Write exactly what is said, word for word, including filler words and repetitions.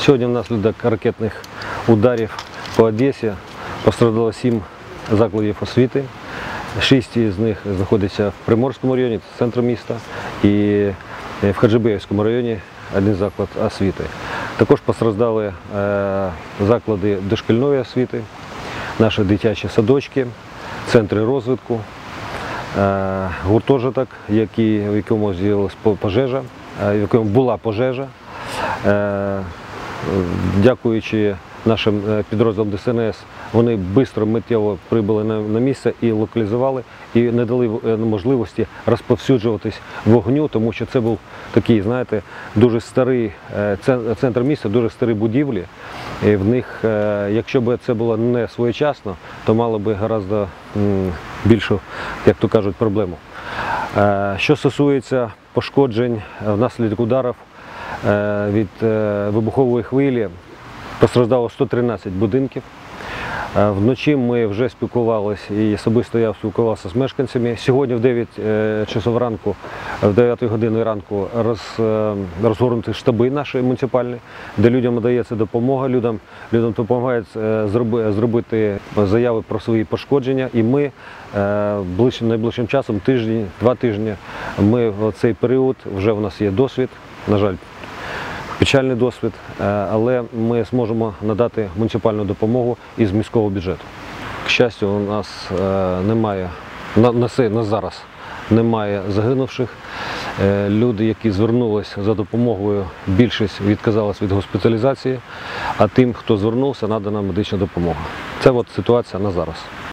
Сьогодні внаслідок ракетних ударів по Одесі постраждало сім закладів освіти. Шість з них знаходяться в Приморському районі, це центр міста, і в Хаджибеївському районі один заклад освіти. Також постраждали заклади дошкільної освіти, наші дитячі садочки, центри розвитку, гуртожиток, який, в якому з'явилася пожежа, в якому була пожежа. Дякуючи нашим підрозділам Д С Н С, вони швидко, миттєво прибули на місце і локалізували, і не дали можливості розповсюджуватись вогню, тому що це був такий, знаєте, дуже старий центр міста, дуже старі будівлі. І в них, якщо б це було не своєчасно, то мало б гораздо більшу, як то кажуть, проблему. Що стосується пошкоджень внаслідок ударів від вибухової хвилі, постраждало сто тринадцять будинків. Вночі ми вже спілкувалися, і особисто я спілкувався з мешканцями. Сьогодні в дев'ять часов ранку, в дев'ятій годині ранку роз, розгорнуті штаби наші муніципальні, де людям надається допомога, людям, людям допомагають зробити заяви про свої пошкодження. І ми ближчим, найближчим часом, тиждень, два тижні, ми в цей період, вже в нас є досвід, на жаль, печальний досвід, але ми зможемо надати муніципальну допомогу із міського бюджету. К щастю, у нас немає, на, на, на зараз немає загинувших. Люди, які звернулися за допомогою, більшість відказалась від госпіталізації, а тим, хто звернувся, надана медична допомога. Це от ситуація на зараз.